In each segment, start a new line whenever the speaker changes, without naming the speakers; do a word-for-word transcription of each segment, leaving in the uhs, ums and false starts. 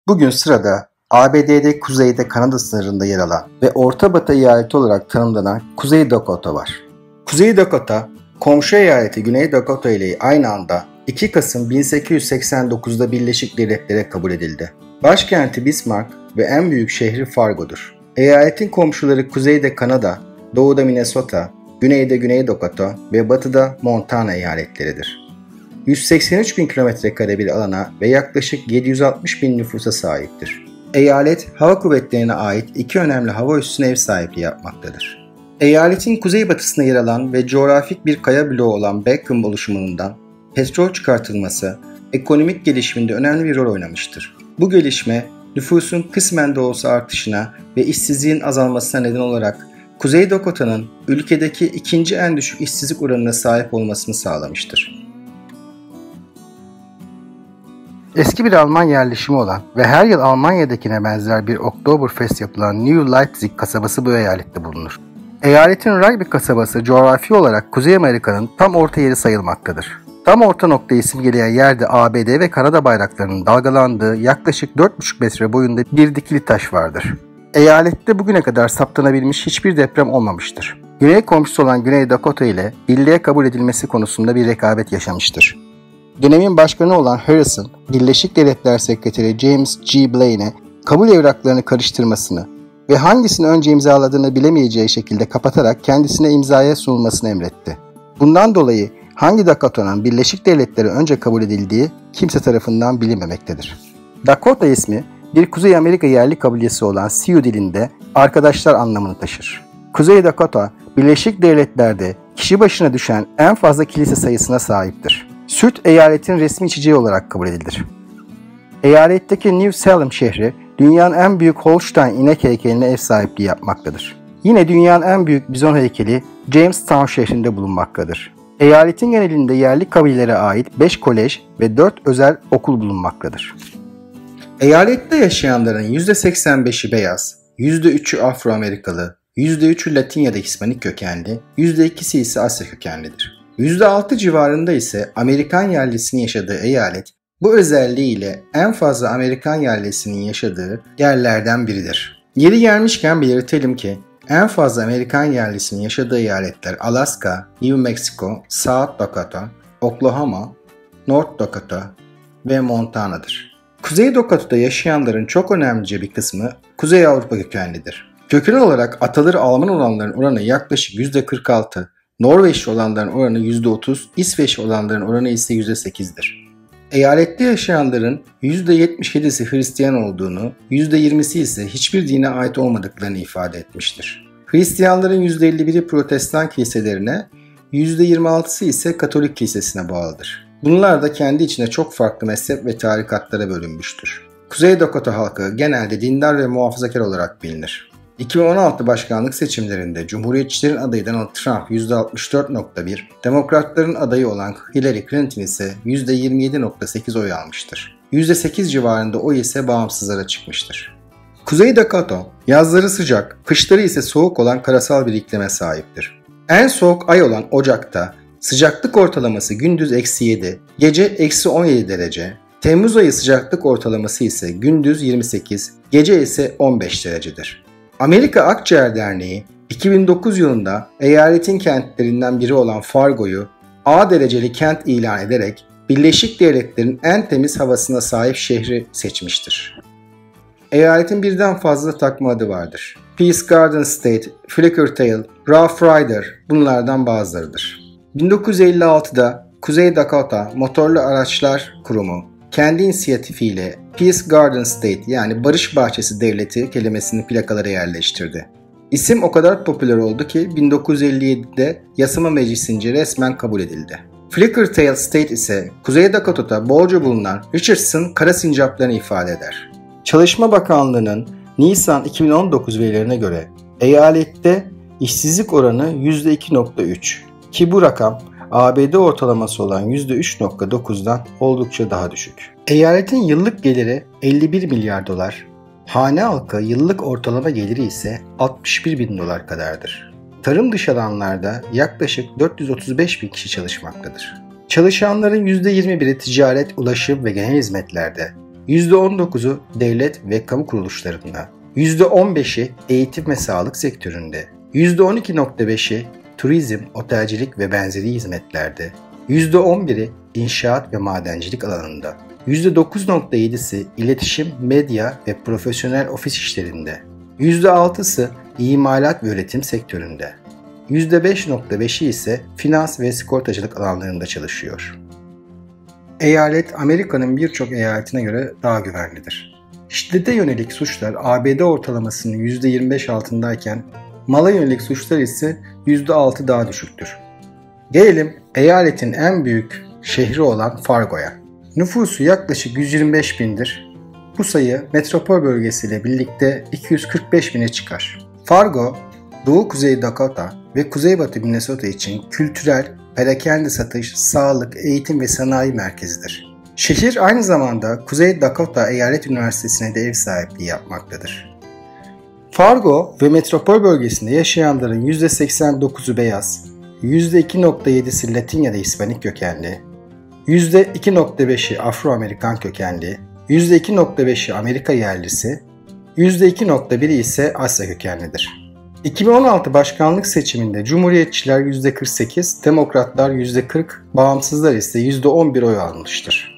Bugün sırada A B D'de kuzeyde Kanada sınırında yer alan ve Orta Batı eyaleti olarak tanımlanan Kuzey Dakota var. Kuzey Dakota, komşu eyaleti Güney Dakota ile aynı anda iki Kasım bin sekiz yüz seksen dokuz'da Birleşik Devletlere kabul edildi. Başkenti Bismarck ve en büyük şehri Fargo'dur. Eyaletin komşuları kuzeyde Kanada, doğuda Minnesota, güneyde Güney Dakota ve batıda Montana eyaletleridir. yüz seksen üç bin kilometre kare bir alana ve yaklaşık yedi yüz altmış bin nüfusa sahiptir. Eyalet, hava kuvvetlerine ait iki önemli hava üssüne ev sahipliği yapmaktadır. Eyaletin kuzeybatısında yer alan ve coğrafik bir kaya bloğu olan Bakken oluşumundan petrol çıkartılması, ekonomik gelişiminde önemli bir rol oynamıştır. Bu gelişme, nüfusun kısmen de olsa artışına ve işsizliğin azalmasına neden olarak Kuzey Dakota'nın ülkedeki ikinci en düşük işsizlik oranına sahip olmasını sağlamıştır. Eski bir Alman yerleşimi olan ve her yıl Almanya'dakine benzer bir Oktoberfest yapılan New Leipzig kasabası bu eyalette bulunur. Eyaletin Rugby kasabası coğrafi olarak Kuzey Amerika'nın tam orta yeri sayılmaktadır. Tam orta noktayı simgeleyen yerde A B D ve Kanada bayraklarının dalgalandığı yaklaşık dört buçuk metre boyunda bir dikili taş vardır. Eyalette bugüne kadar saptanabilmiş hiçbir deprem olmamıştır. Güney komşusu olan Güney Dakota ile birliğe kabul edilmesi konusunda bir rekabet yaşamıştır. Dönemin başkanı olan Harrison, Birleşik Devletler Sekreteri James G. Blaine'e kabul evraklarını karıştırmasını ve hangisini önce imzaladığını bilemeyeceği şekilde kapatarak kendisine imzaya sunulmasını emretti. Bundan dolayı hangi Dakota'nın Birleşik Devletleri önce kabul edildiği kimse tarafından bilinmemektedir. Dakota ismi bir Kuzey Amerika yerli kabilesi olan Sioux dilinde arkadaşlar anlamını taşır. Kuzey Dakota, Birleşik Devletler'de kişi başına düşen en fazla kilise sayısına sahiptir. Süt eyaletin resmi içeceği olarak kabul edilir. Eyaletteki New Salem şehri dünyanın en büyük Holstein inek heykeline ev sahipliği yapmaktadır. Yine dünyanın en büyük bizon heykeli Jamestown şehrinde bulunmaktadır. Eyaletin genelinde yerli kabilelere ait beş kolej ve dört özel okul bulunmaktadır. Eyalette yaşayanların yüzde seksen beşi beyaz, yüzde üçü Afro-Amerikalı, yüzde üçü Latin ya da Hispanik kökenli, yüzde ikisi ise Asya kökenlidir. yüzde altı civarında ise Amerikan yerlisinin yaşadığı eyalet, bu özelliğiyle en fazla Amerikan yerlisinin yaşadığı yerlerden biridir. Yeri gelmişken belirtelim ki, en fazla Amerikan yerlisinin yaşadığı eyaletler Alaska, New Mexico, South Dakota, Oklahoma, North Dakota ve Montana'dır. Kuzey Dakota'da yaşayanların çok önemlice bir kısmı Kuzey Avrupa kökenlidir. Köken olarak ataları Alman olanların oranı yaklaşık yüzde kırk altı, Norveçli olanların oranı yüzde otuz, İsveçli olanların oranı ise yüzde sekiz'dir. Eyalette yaşayanların yüzde yetmiş yedi'si Hristiyan olduğunu, yüzde yirmi'si ise hiçbir dine ait olmadıklarını ifade etmiştir. Hristiyanların yüzde elli bir'i Protestan kiliselerine, yüzde yirmi altı'sı ise Katolik kilisesine bağlıdır. Bunlar da kendi içinde çok farklı mezhep ve tarikatlara bölünmüştür. Kuzey Dakota halkı genelde dindar ve muhafazakar olarak bilinir. iki bin on altı başkanlık seçimlerinde Cumhuriyetçilerin adayı Donald Trump yüzde altmış dört nokta bir, Demokratların adayı olan Hillary Clinton ise yüzde yirmi yedi nokta sekiz oy almıştır. yüzde sekiz civarında oy ise bağımsızlara çıkmıştır. Kuzey Dakota, yazları sıcak, kışları ise soğuk olan karasal bir iklime sahiptir. En soğuk ay olan Ocak'ta sıcaklık ortalaması gündüz eksi yedi, gece eksi on yedi derece, Temmuz ayı sıcaklık ortalaması ise gündüz yirmi sekiz, gece ise on beş derecedir. Amerika Akciğer Derneği iki bin dokuz yılında eyaletin kentlerinden biri olan Fargo'yu A dereceli kent ilan ederek Birleşik Devletler'in en temiz havasına sahip şehri seçmiştir. Eyaletin birden fazla takma adı vardır. Peace Garden State, Flickertail, Rough Rider bunlardan bazılarıdır. bin dokuz yüz elli altı'da Kuzey Dakota Motorlu Araçlar Kurumu kendi inisiyatifiyle Peace Garden State yani Barış Bahçesi Devleti kelimesini plakalara yerleştirdi. İsim o kadar popüler oldu ki bin dokuz yüz elli yedi'de yasama meclisince resmen kabul edildi. Flickertail State ise Kuzey Dakota'da bolca bulunan Richardson kara sincaplarını ifade eder. Çalışma Bakanlığı'nın Nisan iki bin on dokuz verilerine göre eyalette işsizlik oranı yüzde iki nokta üç ki bu rakam A B D ortalaması olan yüzde üç nokta dokuz'dan oldukça daha düşük. Eyaletin yıllık geliri elli bir milyar dolar, hane halkı yıllık ortalama geliri ise altmış bir bin dolar kadardır. Tarım dışı alanlarda yaklaşık dört yüz otuz beş bin kişi çalışmaktadır. Çalışanların yüzde yirmi bir'i ticaret, ulaşım ve genel hizmetlerde, yüzde on dokuzu devlet ve kamu kuruluşlarında, yüzde on beşi eğitim ve sağlık sektöründe, yüzde on iki virgül beşi turizm, otelcilik ve benzeri hizmetlerde, yüzde on biri inşaat ve madencilik alanında, yüzde dokuz virgül yedisi iletişim, medya ve profesyonel ofis işlerinde, yüzde altısı imalat ve üretim sektöründe, yüzde beş virgül beşi ise finans ve sigortacılık alanlarında çalışıyor. Eyalet, Amerika'nın birçok eyaletine göre daha güvenlidir. Şiddete yönelik suçlar A B D ortalamasının yüzde yirmi beş altındayken, mala yönelik suçlar ise yüzde altı daha düşüktür. Gelelim eyaletin en büyük şehri olan Fargo'ya. Nüfusu yaklaşık yüz yirmi beş bindir. Bu sayı metropol bölgesiyle birlikte iki yüz kırk beş bine çıkar. Fargo, Doğu Kuzey Dakota ve Kuzeybatı Minnesota için kültürel, perakende satış, sağlık, eğitim ve sanayi merkezidir. Şehir aynı zamanda Kuzey Dakota Eyalet Üniversitesi'ne de ev sahipliği yapmaktadır. Fargo ve metropol bölgesinde yaşayanların yüzde seksen dokuzu beyaz, yüzde iki virgül yedisi Latin ya da Hispanik kökenli, yüzde iki virgül beşi Afro-Amerikan kökenli, yüzde iki virgül beşi Amerika yerlisi, yüzde iki virgül biri ise Asya kökenlidir. iki bin on altı başkanlık seçiminde Cumhuriyetçiler yüzde kırk sekiz, Demokratlar yüzde kırk, Bağımsızlar ise yüzde on bir oy almıştır.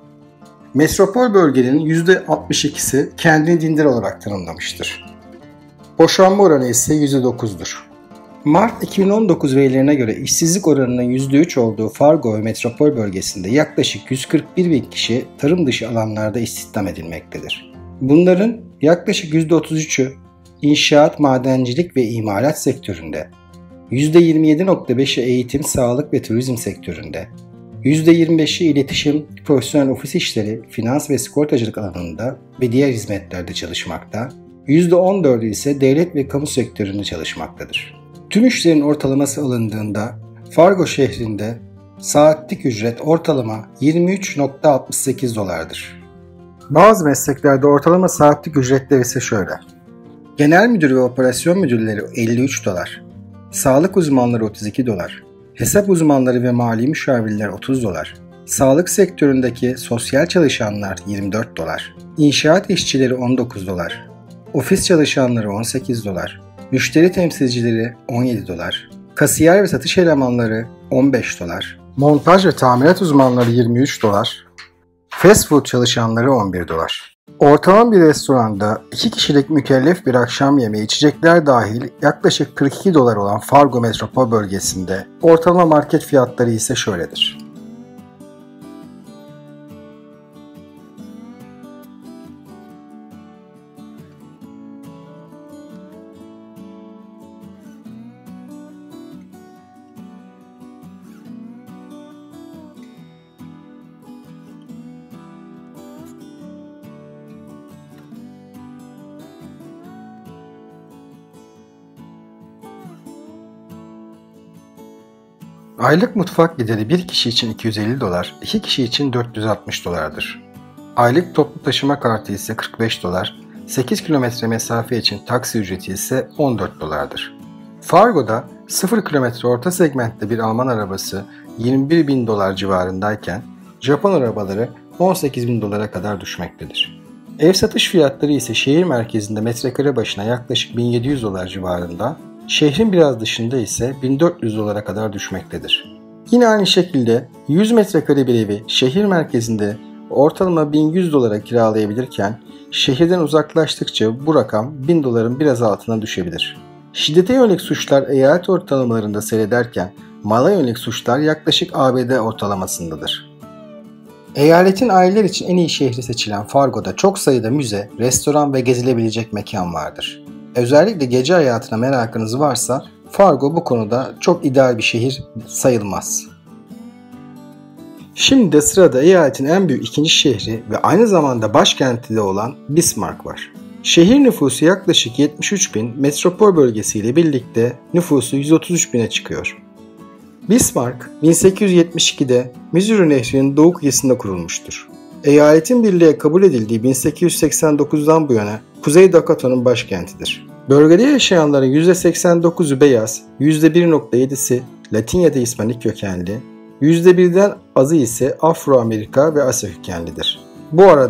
Metropol bölgenin yüzde altmış ikisi kendini dindar olarak tanımlamıştır. Boşanma oranı ise yüzde dokuzdur. Mart iki bin on dokuz verilerine göre işsizlik oranının yüzde üç olduğu Fargo ve metropol bölgesinde yaklaşık yüz kırk bir bin kişi tarım dışı alanlarda istihdam edilmektedir. Bunların yaklaşık yüzde otuz üçü inşaat, madencilik ve imalat sektöründe, yüzde yirmi yedi virgül beşi eğitim, sağlık ve turizm sektöründe, yüzde yirmi beşi iletişim, profesyonel ofis işleri, finans ve sigortacılık alanında ve diğer hizmetlerde çalışmakta, yüzde on dördü ise devlet ve kamu sektöründe çalışmaktadır. Tüm işlerin ortalaması alındığında Fargo şehrinde saatlik ücret ortalama yirmi üç virgül altmış sekiz dolardır. Bazı mesleklerde ortalama saatlik ücretler ise şöyle: Genel müdür ve operasyon müdürleri elli üç dolar, sağlık uzmanları otuz iki dolar, hesap uzmanları ve mali müşavirler otuz dolar, sağlık sektöründeki sosyal çalışanlar yirmi dört dolar, inşaat işçileri on dokuz dolar, ofis çalışanları on sekiz dolar, müşteri temsilcileri on yedi dolar, kasiyer ve satış elemanları on beş dolar, montaj ve tamirat uzmanları yirmi üç dolar, fast food çalışanları on bir dolar. Ortalama bir restoranda iki kişilik mükellef bir akşam yemeği, içecekler dahil yaklaşık kırk iki dolar olan Fargo metropol bölgesinde ortalama market fiyatları ise şöyledir. Aylık mutfak gideri bir kişi için iki yüz elli dolar, iki kişi için dört yüz altmış dolardır. Aylık toplu taşıma kartı ise kırk beş dolar, sekiz kilometre mesafe için taksi ücreti ise on dört dolardır. Fargo'da sıfır kilometre orta segmentte bir Alman arabası yirmi bir bin dolar civarındayken Japon arabaları on sekiz bin dolara kadar düşmektedir. Ev satış fiyatları ise şehir merkezinde metrekare başına yaklaşık bin yedi yüz dolar civarında, şehrin biraz dışında ise bin dört yüz dolara kadar düşmektedir. Yine aynı şekilde yüz metrekare bir evi şehir merkezinde ortalama bin yüz dolara kiralayabilirken şehirden uzaklaştıkça bu rakam bin doların biraz altına düşebilir. Şiddete yönelik suçlar eyalet ortalamalarında seyrederken mala yönelik suçlar yaklaşık A B D ortalamasındadır. Eyaletin aileler için en iyi şehri seçilen Fargo'da çok sayıda müze, restoran ve gezilebilecek mekan vardır. Özellikle gece hayatına merakınız varsa Fargo bu konuda çok ideal bir şehir sayılmaz. Şimdi de sırada eyaletin en büyük ikinci şehri ve aynı zamanda başkenti de olan Bismarck var. Şehir nüfusu yaklaşık yetmiş üç bin, metropol bölgesiyle birlikte nüfusu yüz otuz üç bine çıkıyor. Bismarck, bin sekiz yüz yetmiş ikide Missouri Nehri'nin doğu kıyısında kurulmuştur. Eyaletin birliğe kabul edildiği bin sekiz yüz seksen dokuzdan bu yana Kuzey Dakota'nın başkentidir. Bölgede yaşayanların yüzde seksen dokuzu beyaz, yüzde bir virgül yedisi Latin ya da Hispanik kökenli, yüzde birden azı ise Afro-Amerika ve Asya kökenlidir. Bu arada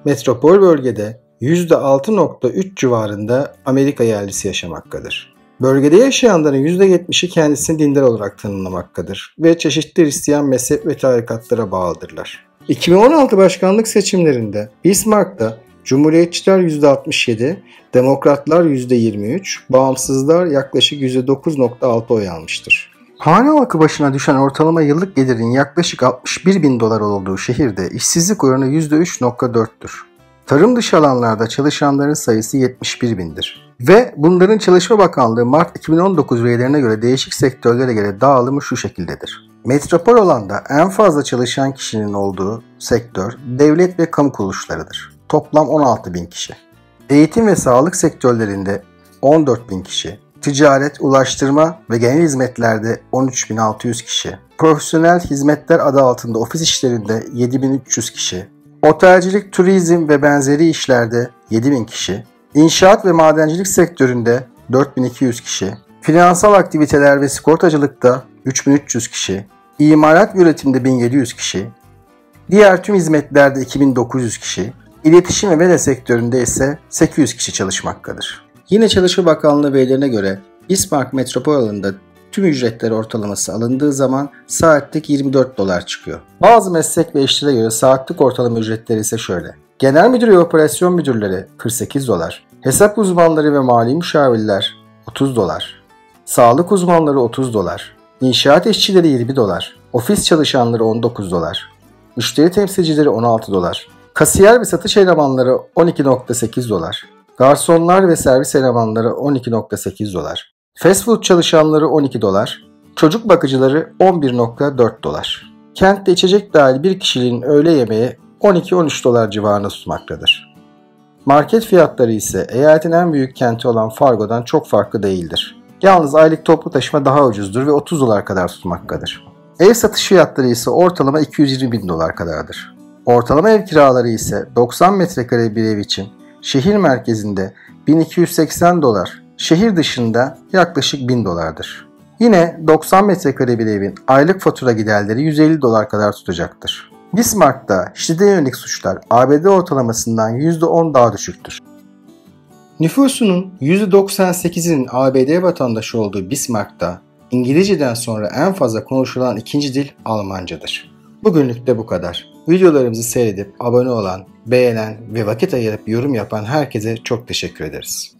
Metropol bölgede yüzde altı nokta üç civarında Amerika yerlisi yaşamaktadır. Bölgede yaşayanların yüzde yetmişi kendisini dindar olarak tanımlamaktadır ve çeşitli Hristiyan mezhep ve tarikatlara bağlıdırlar. iki bin on altı başkanlık seçimlerinde Bismarck'ta Cumhuriyetçiler yüzde altmış yedi, Demokratlar yüzde yirmi üç, Bağımsızlar yaklaşık yüzde dokuz nokta altı oy almıştır. Hane halkı başına düşen ortalama yıllık gelirin yaklaşık altmış bir bin dolar olduğu şehirde işsizlik oranı yüzde üç nokta dörttür. Tarım dışı alanlarda çalışanların sayısı yetmiş bir bindir. Ve bunların Çalışma Bakanlığı Mart iki bin on dokuz verilerine göre değişik sektörlere göre dağılımı şu şekildedir. Metropol alanda en fazla çalışan kişinin olduğu sektör devlet ve kamu kuruluşlarıdır. Toplam on altı bin kişi. Eğitim ve sağlık sektörlerinde on dört bin kişi. Ticaret, ulaştırma ve genel hizmetlerde on üç bin altı yüz kişi. Profesyonel hizmetler adı altında ofis işlerinde yedi bin üç yüz kişi. Otelcilik, turizm ve benzeri işlerde yedi bin kişi. İnşaat ve madencilik sektöründe dört bin iki yüz kişi. Finansal aktiviteler ve sigortacılıkta üç bin üç yüz kişi. İmalat ve üretimde bin yedi yüz kişi. Diğer tüm hizmetlerde iki bin dokuz yüz kişi. İletişim ve medya sektöründe ise sekiz yüz kişi çalışmaktadır. Yine Çalışma Bakanlığı verilerine göre Bismarck metropol alanında tüm ücretler ortalaması alındığı zaman saatlik yirmi dört dolar çıkıyor. Bazı meslek ve işlere göre saatlik ortalama ücretleri ise şöyle. Genel müdür ve operasyon müdürleri kırk sekiz dolar. Hesap uzmanları ve mali müşavirler otuz dolar. Sağlık uzmanları otuz dolar. İnşaat işçileri yirmi dolar. Ofis çalışanları on dokuz dolar. Müşteri temsilcileri on altı dolar. Kasiyer ve satış elemanları on iki nokta sekiz dolar. Garsonlar ve servis elemanları on iki nokta sekiz dolar. Fast food çalışanları on iki dolar. Çocuk bakıcıları on bir nokta dört dolar. Kentte içecek dahil bir kişiliğin öğle yemeği on iki on üç dolar civarında tutmaktadır. Market fiyatları ise eyaletin en büyük kenti olan Fargo'dan çok farklı değildir. Yalnız aylık toplu taşıma daha ucuzdur ve otuz dolar kadar tutmaktadır. Ev satış fiyatları ise ortalama iki yüz yirmi bin dolar kadardır. Ortalama ev kiraları ise doksan metrekare bir ev için şehir merkezinde bin iki yüz seksen dolar, şehir dışında yaklaşık bin dolardır. Yine doksan metrekare bir evin aylık fatura giderleri yüz elli dolar kadar tutacaktır. Bismarck'ta şiddete yönelik suçlar A B D ortalamasından yüzde on daha düşüktür. Nüfusunun yüzde doksan sekizinin A B D vatandaşı olduğu Bismarck'ta İngilizceden sonra en fazla konuşulan ikinci dil Almancadır. Bugünlük de bu kadar. Videolarımızı seyredip abone olan, beğenen ve vakit ayırıp yorum yapan herkese çok teşekkür ederiz.